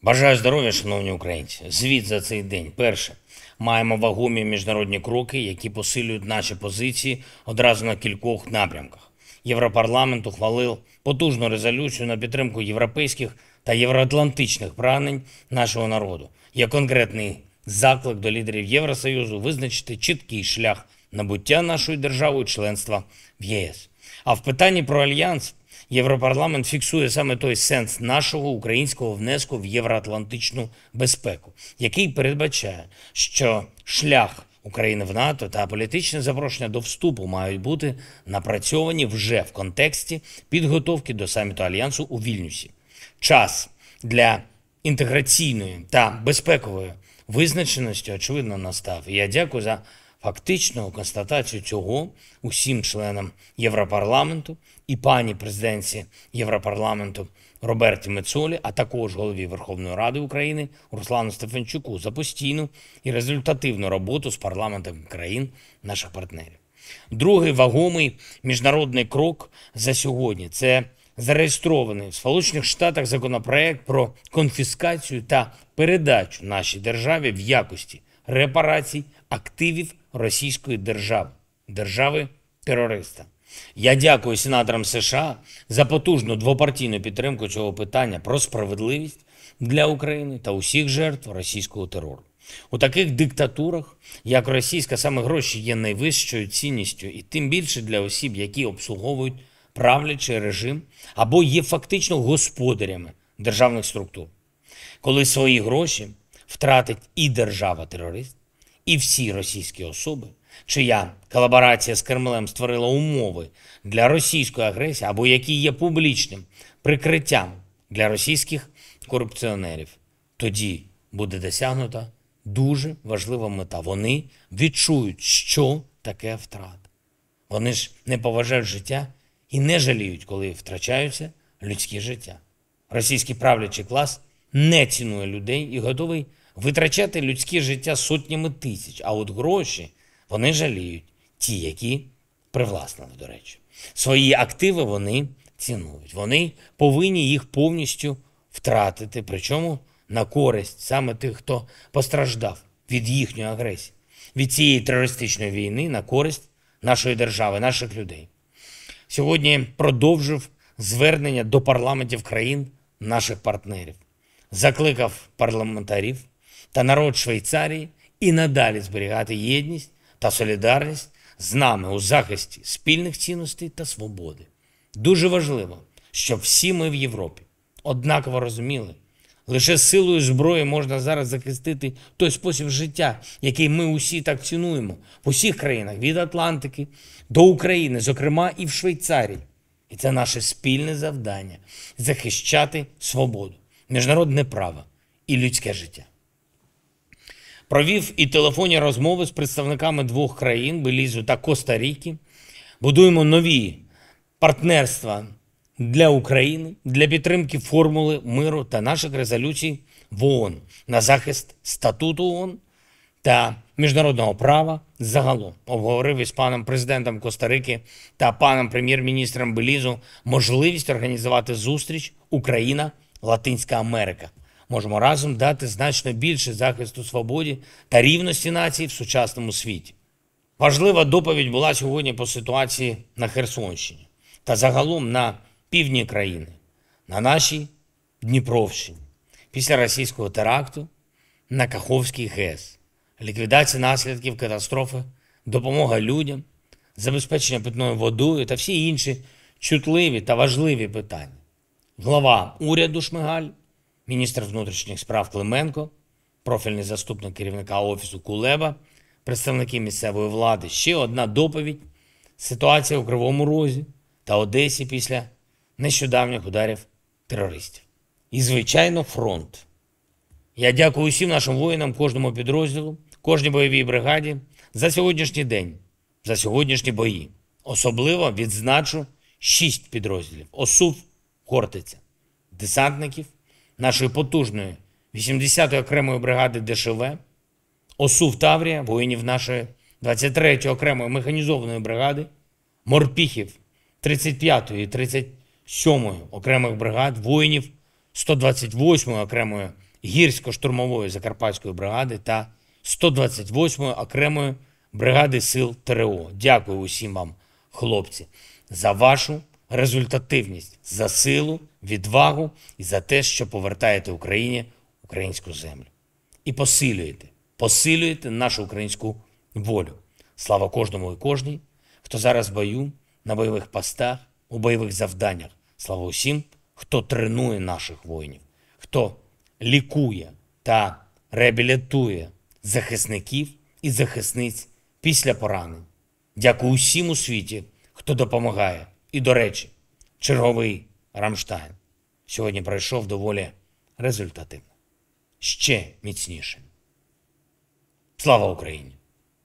Бажаю здоров'я, шановні українці. Звіт за цей день. Перше. Маємо вагомі міжнародні кроки, які посилюють наші позиції одразу на кількох напрямках. Європарламент ухвалив потужну резолюцію на підтримку європейських та євроатлантичних прагнень нашого народу. Є конкретний заклик до лідерів Євросоюзу визначити чіткий шлях набуття нашою державою членства в ЄС. А в питанні про альянс Європарламент фіксує саме той сенс нашого українського внеску в євроатлантичну безпеку, який передбачає, що шлях України в НАТО та політичне запрошення до вступу мають бути напрацьовані вже в контексті підготовки до саміту Альянсу у Вільнюсі. Час для інтеграційної та безпекової визначеності, очевидно, настав. І я дякую за фактичну констатацію цього усім членам Європарламенту і пані президентці Європарламенту Роберті Мецолі, а також голові Верховної Ради України Руслану Стефанчуку за постійну і результативну роботу з парламентами країн наших партнерів. Другий вагомий міжнародний крок за сьогодні – це зареєстрований в Сполучених Штатах законопроект про конфіскацію та передачу нашій державі в якості репарацій активів російської держави, держави-терориста. Я дякую сенаторам США за потужну двопартійну підтримку цього питання про справедливість для України та усіх жертв російського терору. У таких диктатурах, як російська, саме гроші є найвищою цінністю, і тим більше для осіб, які обслуговують правлячий режим або є фактично господарями державних структур. Коли свої гроші втратить і держава-терорист, і всі російські особи, чия колаборація з Кремлем створила умови для російської агресії, або які є публічним прикриттям для російських корупціонерів, тоді буде досягнута дуже важлива мета. Вони відчують, що таке втрата. Вони ж не поважають життя і не жаліють, коли втрачаються людські життя. Російський правлячий клас не цінує людей і готовий витрачати людське життя сотнями тисяч, а от гроші вони жаліють, ті, які привласнили, до речі. Свої активи вони цінують. Вони повинні їх повністю втратити, причому на користь саме тих, хто постраждав від їхньої агресії, від цієї терористичної війни на користь нашої держави, наших людей. Сьогодні продовжив звернення до парламентів країн наших партнерів. Закликав парламентарів та народ Швейцарії і надалі зберігати єдність та солідарність з нами у захисті спільних цінностей та свободи. Дуже важливо, щоб всі ми в Європі однаково розуміли, лише силою зброї можна зараз захистити той спосіб життя, який ми усі так цінуємо в усіх країнах, від Атлантики до України, зокрема і в Швейцарії. І це наше спільне завдання – захищати свободу, міжнародне право і людське життя. Провів і телефонні розмови з представниками двох країн – Белізу та Коста-Ріки. Будуємо нові партнерства для України, для підтримки формули миру та наших резолюцій в ООН на захист статуту ООН та міжнародного права загалом. Обговорив із паном президентом Коста-Рики та паном прем'єр-міністром Белізу можливість організувати зустріч Україна-Латинська Америка. Можемо разом дати значно більше захисту свободі та рівності націй в сучасному світі. Важлива доповідь була сьогодні по ситуації на Херсонщині та загалом на півдні країни, на нашій Дніпровщині, після російського теракту на Каховський ГЕС, ліквідація наслідків катастрофи, допомога людям, забезпечення питною водою та всі інші чутливі та важливі питання. Глава уряду Шмигаль, міністр внутрішніх справ Клименко, профільний заступник керівника Офісу Кулеба, представники місцевої влади. Ще одна доповідь – ситуація у Кривому Розі та Одесі після нещодавніх ударів терористів. І, звичайно, фронт. Я дякую усім нашим воїнам, кожному підрозділу, кожній бойовій бригаді за сьогоднішній день, за сьогоднішні бої. Особливо відзначу 6 підрозділів. ОСУВ «Хортиця», десантників нашої потужної 80-ї окремої бригади ДШВ, ОСУВ «Таврія», воїнів нашої 23-ї окремої механізованої бригади, морпіхів 35-ї і 37-ї окремих бригад, воїнів 128-ї окремої гірсько-штурмової Закарпатської бригади та 128-ї окремої бригади сил ТРО. Дякую усім вам, хлопці, за вашу результативність, за силу, відвагу і за те, що повертаєте Україні українську землю. І посилюєте нашу українську волю. Слава кожному і кожній, хто зараз в бою, на бойових постах, у бойових завданнях. Слава усім, хто тренує наших воїнів, хто лікує та реабілітує захисників і захисниць після поранень. Дякую усім у світі, хто допомагає. І, до речі, черговий Рамштайн сьогодні пройшов доволі результативно. Ще міцніше. Слава Україні!